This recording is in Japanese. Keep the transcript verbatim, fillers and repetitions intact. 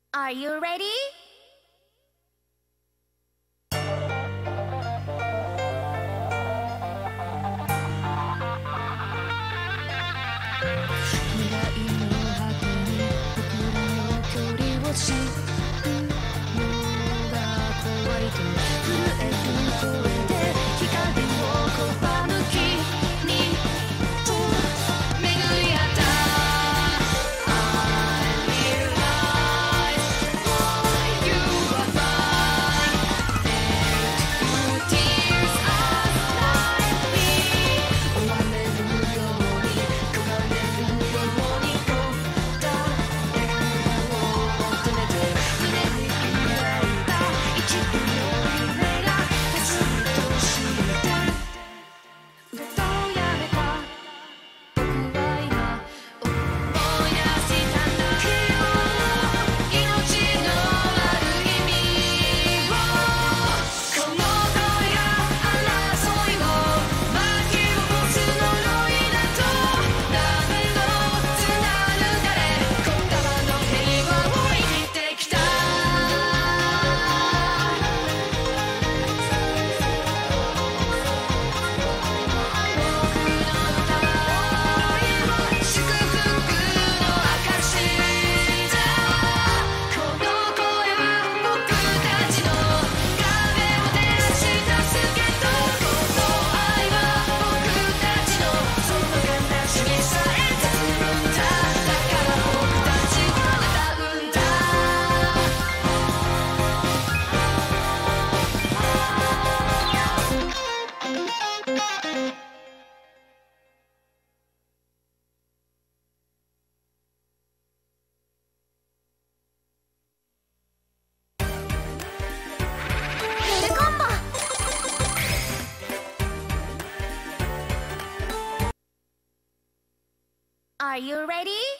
Are you ready? 未来の果てに僕らの距離を知るのが怖いと震える声で光を拒む君と巡り合った I realize why you are mine and your tears are lightly 追われるように焦がれるようにこった笑顔を求めて胸に抱いた一部の夢が別にとして歌をやめた僕は今思い出したんだ命のある意味をこの声が争いを巻き起こす呪いだと何度つなぐかれ言葉の平和を生きてきた僕の歌は祝福の証だこの声は僕たちの壁を照らし出すけどこの愛は僕たちのその悲しみさえ包むんだだから僕たちは歌うんだ ヘルコンボ Are you ready?